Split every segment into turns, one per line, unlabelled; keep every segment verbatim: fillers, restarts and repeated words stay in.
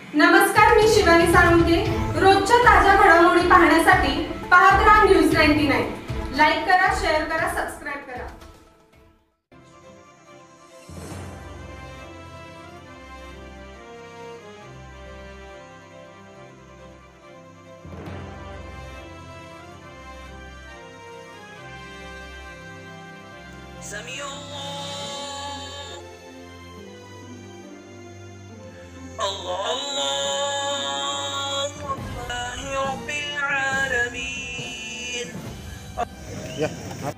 नमस्कार, मी शिवानी साळुंखे। रोजच्या ताज्या घडामोडी पाहण्यासाठी पाहत राहा न्यूज नाईन्टी नाईन। लाईक करा, शेअर करा, सबस्क्राइब करा।
سميع الله الله الله رب العالمين.
या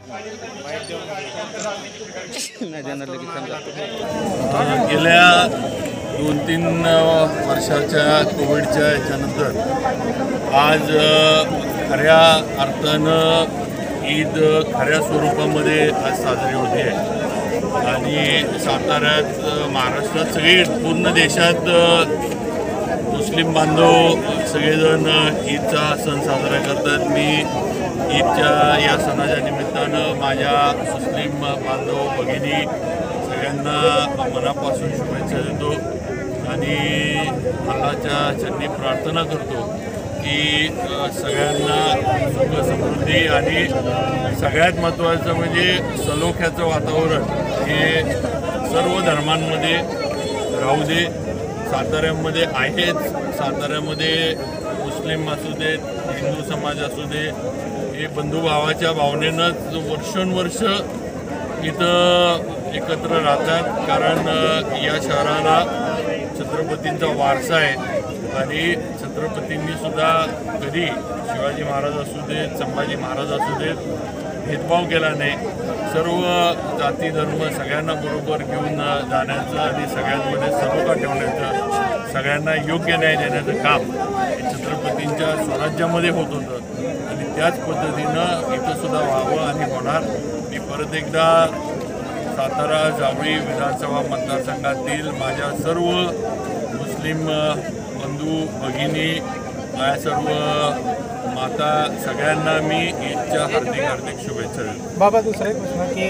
नाही देणार लगेच समजा.
गेल्या दोन तीन वर्षाच्या कोविडच्या याच्यानंतर आज खऱ्या अर्थानं ईद खऱ्या स्वरूपामध्ये आज साजरी होते आहे आणि साताऱ्यात, महाराष्ट्रात, सगळी पूर्ण देशात मुस्लिम बांधव सगळेजण ईदचा सण साजरा करतात। मी ईदच्या या सणाच्या निमित्तानं माझ्या मुस्लिम बांधव भगिनी सगळ्यांना मनापासून शुभेच्छा देतो आणि अल्लाहच्या चरणी प्रार्थना करतो की सगळ्यांना सुख समृद्धी आणि सगळ्यात महत्त्वाचं म्हणजे सलोख्याचं वातावरण हे सर्व धर्मांमध्ये राहू दे। साताऱ्यामध्ये आहेच, साताऱ्यामध्ये मुस्लिम असू देत, हिंदू समाज असू दे, हे बंधुभावाच्या भावनेनंच वर्षोनवर्ष इथं एकत्र राहतात। कारण या शहराला छत्रपतींचा वारसा आहे आणि छत्रपतींनी सुद्धा कधी शिवाजी महाराज असू देत, संभाजी महाराज असू देत भेदभाव केला नाही। सर्व जाती धर्म सगळ्यांना बरोबर घेऊन जाण्याचं आणि सगळ्यांमध्ये सलोखा ठेवण्याचं, सगळ्यांना योग्य न्याय देण्याचं काम हे छत्रपतींच्या स्वराज्यामध्ये होत होतं आणि त्याच पद्धतीनं इथं सुद्धा व्हावं आणि होणार। मी परत एकदा सातारा जावळी विधानसभा मतदारसंघातील माझ्या सर्व मुस्लिम बंधू भगिनी, माझ्या सर्व माता सगळ्यांना मी ईदच्या हार्दिक हार्दिक शुभेच्छा देतो।
बाबा, दुसरा एक प्रश्न की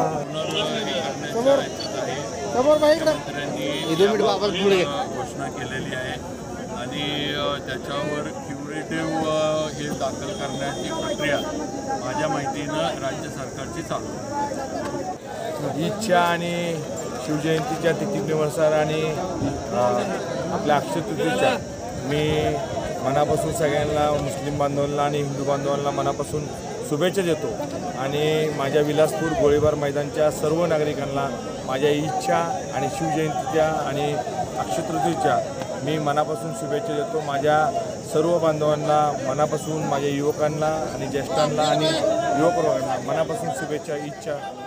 मुख्यमंत्र्यांनी घोषणा केलेली आहे आणि त्याच्यावर क्युरेटिव्ह हे दाखल करण्याची प्रक्रिया माझ्या माहितीनं राज्य सरकारची चालू आहे।
ईदच्या आणि शिवजयंतीच्या तिथीनुसार आणि आपल्या अक्षय तृतीयेच्या मी मनापासून सगळ्यांना, मुस्लिम बांधवांना आणि हिंदू बांधवांना मनापासून शुभेच्छा देतो आणि माझ्या विलासपूर गोळीबार मैदानच्या सर्व नागरिकांना माझ्या ईदच्या आणि शिवजयंतीच्या आणि अक्षय तृतीयेच्या मी मनापासून शुभेच्छा देतो। माझ्या सर्व बांधवांना मनापासून, माझ्या युवकांना आणि ज्येष्ठांना आणि युवकवर्गांना मनापासून शुभेच्छा ईदच्या।